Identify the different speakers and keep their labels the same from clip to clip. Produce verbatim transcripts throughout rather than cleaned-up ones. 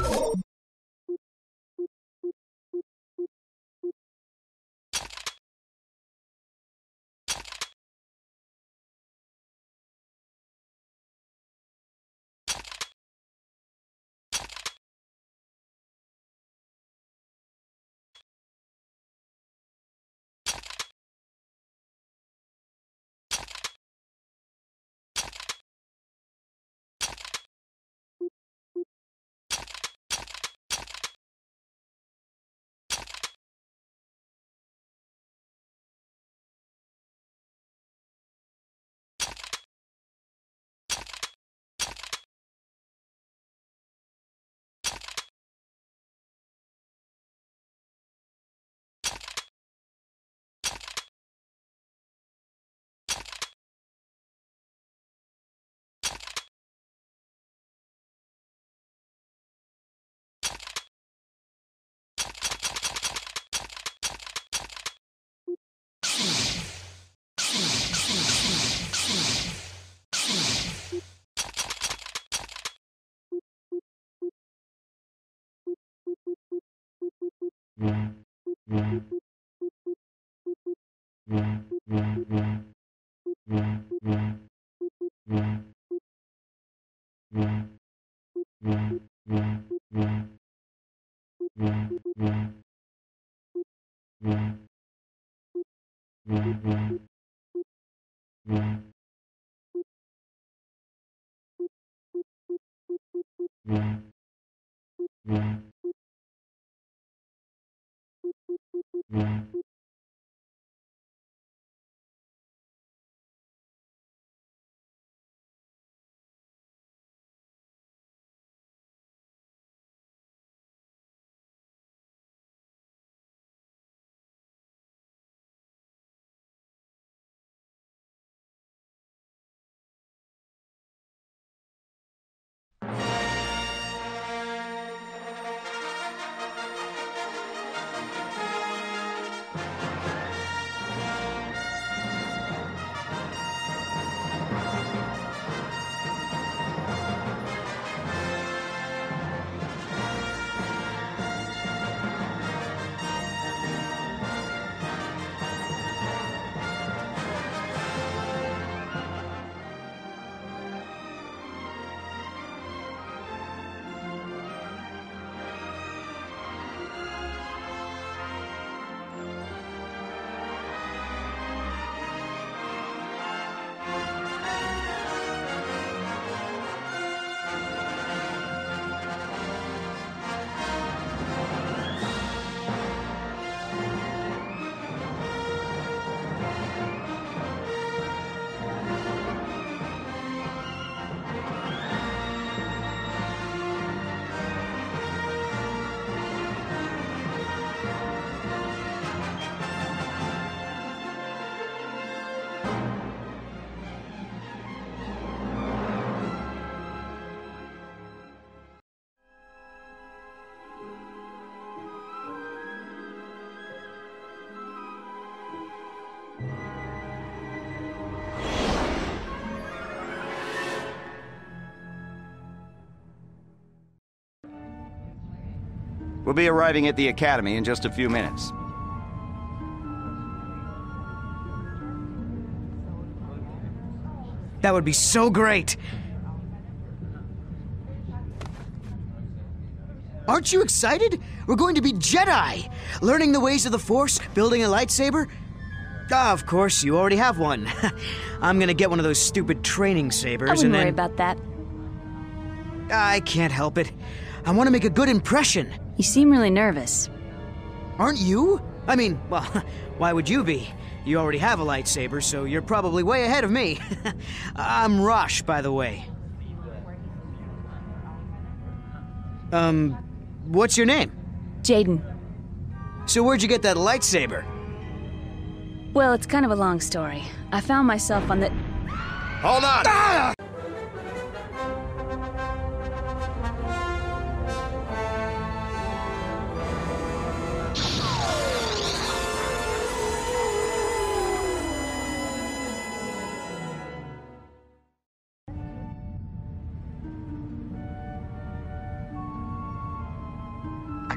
Speaker 1: We'll be arriving at the Academy in just a few minutes.
Speaker 2: That would be so great! Aren't you excited? We're going to be Jedi! Learning the ways of the Force, building a lightsaber. Ah, of course, you already have one. I'm gonna get one of those stupid training sabers
Speaker 3: I wouldn't
Speaker 2: and then...
Speaker 3: worry about that.
Speaker 2: I can't help it. I want to make a good impression.
Speaker 3: You seem really nervous.
Speaker 2: Aren't you? I mean, well, why would you be? You already have a lightsaber, so you're probably way ahead of me. I'm Rosh, by the way. Um, what's your name?
Speaker 3: Jaden.
Speaker 2: So where'd you get that lightsaber?
Speaker 3: Well, it's kind of a long story. I found myself on the...
Speaker 1: Hold on!
Speaker 2: Ah!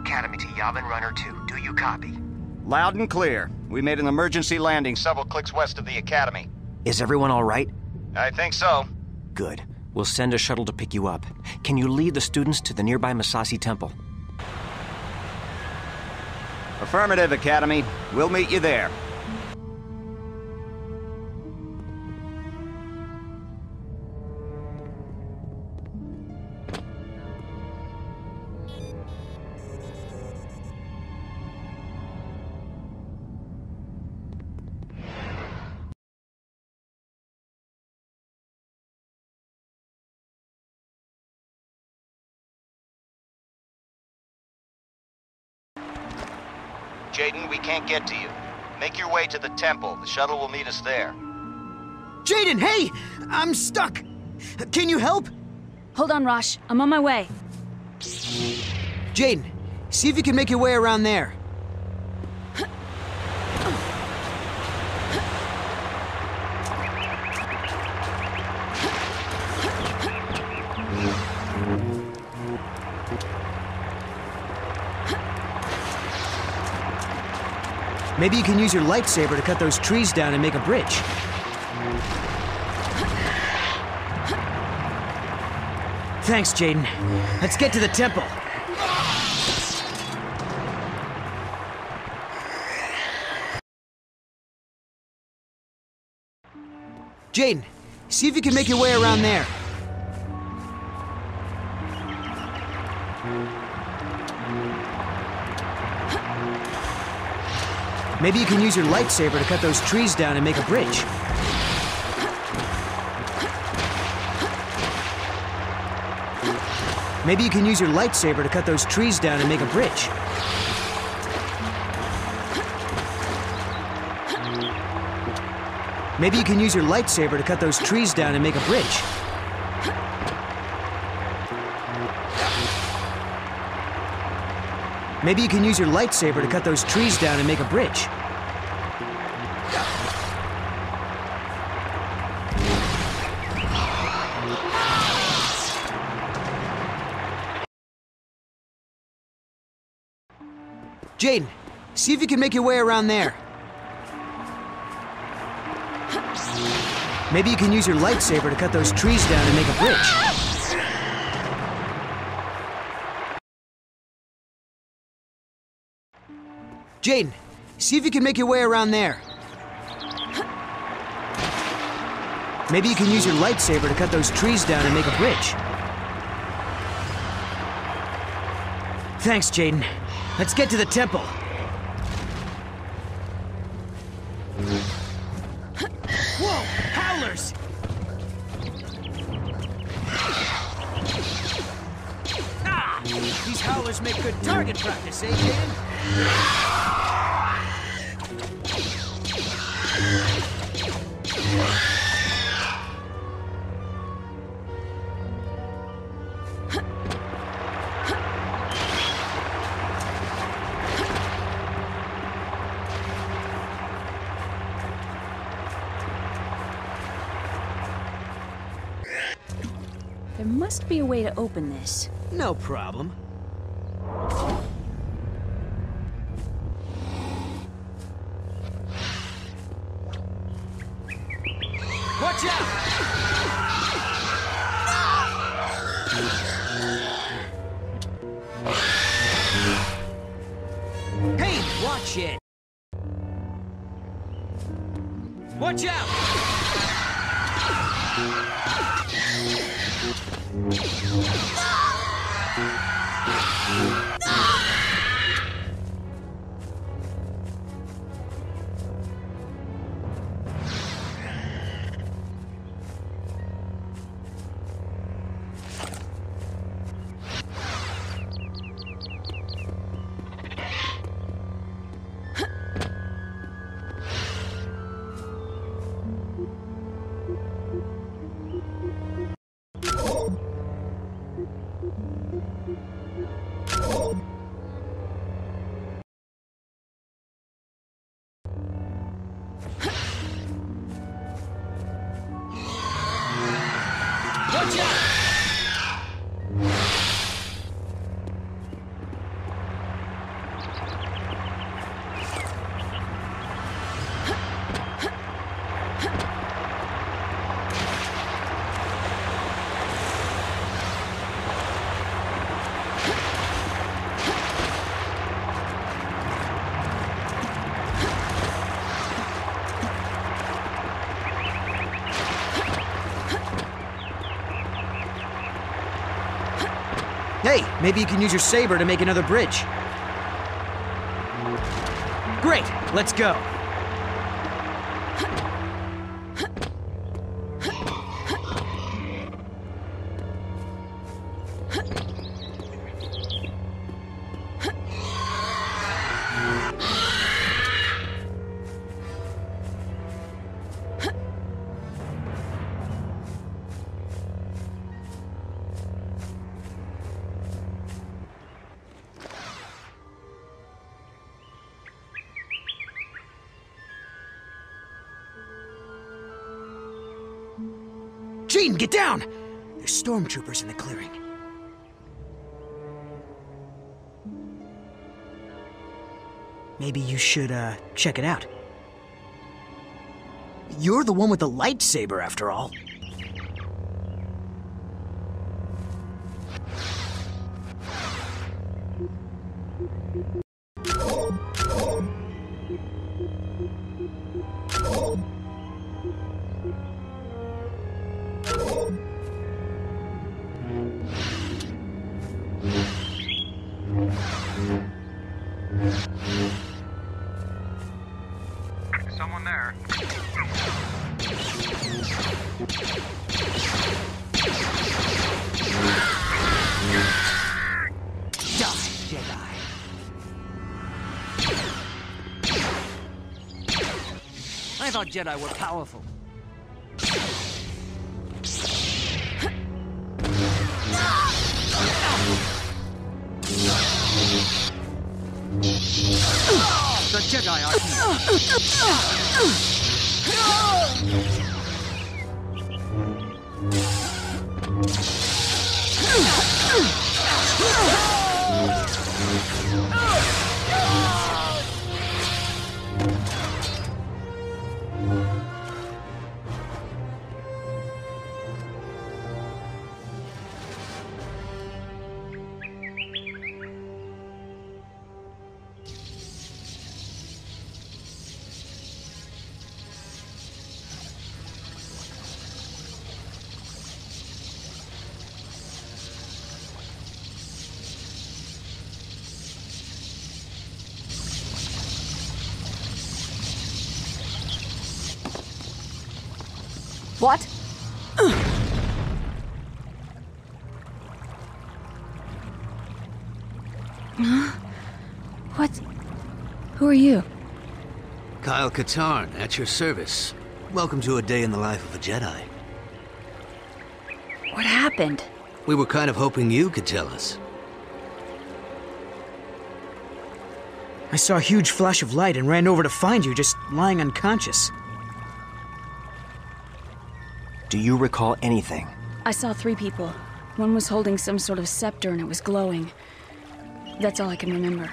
Speaker 4: Academy to Yavin Runner two. Do you copy?
Speaker 1: Loud and clear. We made an emergency landing several clicks west of the Academy.
Speaker 4: Is everyone all right?
Speaker 1: I think so.
Speaker 4: Good. We'll send a shuttle to pick you up. Can you lead the students to the nearby Masasi Temple?
Speaker 1: Affirmative, Academy. We'll meet you there. Jaden, we can't get to you. Make your way to the temple. The shuttle will meet us there.
Speaker 2: Jaden, hey! I'm stuck! Can you help?
Speaker 3: Hold on, Rosh. I'm on my way.
Speaker 2: Jaden, see if you can make your way around there. Maybe you can use your lightsaber to cut those trees down and make a bridge. Thanks, Jaden. Let's get to the temple. Jaden, see if you can make your way around there. Maybe you can use your lightsaber to cut those trees down and make a bridge. Maybe you can use your lightsaber to cut those trees down and make a bridge. Maybe you can use your lightsaber to cut those trees down and make a bridge. Maybe you can use your lightsaber to cut those trees down and make a bridge. Jaden, see if you can make your way around there. Maybe you can use your lightsaber to cut those trees down and make a bridge. Jaden, see if you can make your way around there. Maybe you can use your lightsaber to cut those trees down and make a bridge. Thanks, Jaden. Let's get to the temple. Whoa! Howlers! Ah! These howlers make good target practice, eh, Jaden?
Speaker 3: There must be a way to open this.
Speaker 2: No problem. Watch out! Hey, watch it! Watch out! Hey, maybe you can use your saber to make another bridge. Great, let's go. Gene, get down! There's stormtroopers in the clearing. Maybe you should, uh, check it out. You're the one with the lightsaber, after all.
Speaker 1: Someone there.
Speaker 2: Die, Jedi.
Speaker 5: I thought Jedi were powerful. The Jedi are
Speaker 3: What? What? Who are you?
Speaker 5: Kyle Katarn, at your service. Welcome to a day in the life of a Jedi.
Speaker 3: What happened?
Speaker 5: We were kind of hoping you could tell us.
Speaker 2: I saw a huge flash of light and ran over to find you just lying unconscious.
Speaker 4: Do you recall anything?
Speaker 3: I saw three people. One was holding some sort of scepter and it was glowing. That's all I can remember.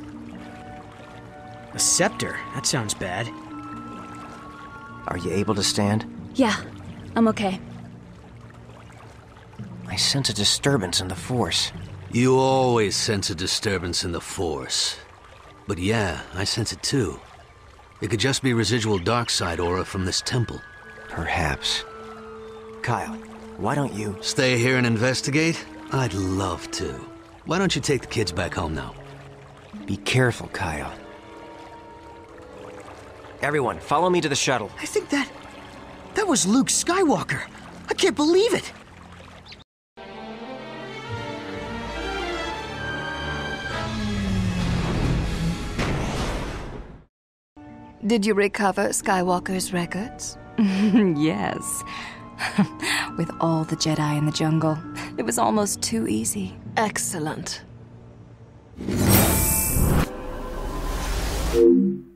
Speaker 2: A scepter? That sounds bad.
Speaker 4: Are you able to stand?
Speaker 3: Yeah, I'm okay.
Speaker 4: I sense a disturbance in the Force.
Speaker 5: You always sense a disturbance in the Force. But yeah, I sense it too. It could just be residual dark side aura from this temple.
Speaker 4: Perhaps. Kyle, why don't you...
Speaker 5: Stay here and investigate? I'd love to. Why don't you take the kids back home now?
Speaker 4: Be careful, Kyle. Everyone, follow me to the shuttle.
Speaker 2: I think that... that was Luke Skywalker. I can't believe it.
Speaker 6: Did you recover Skywalker's records? Yes. With all the Jedi in the jungle, it was almost too easy.
Speaker 7: Excellent.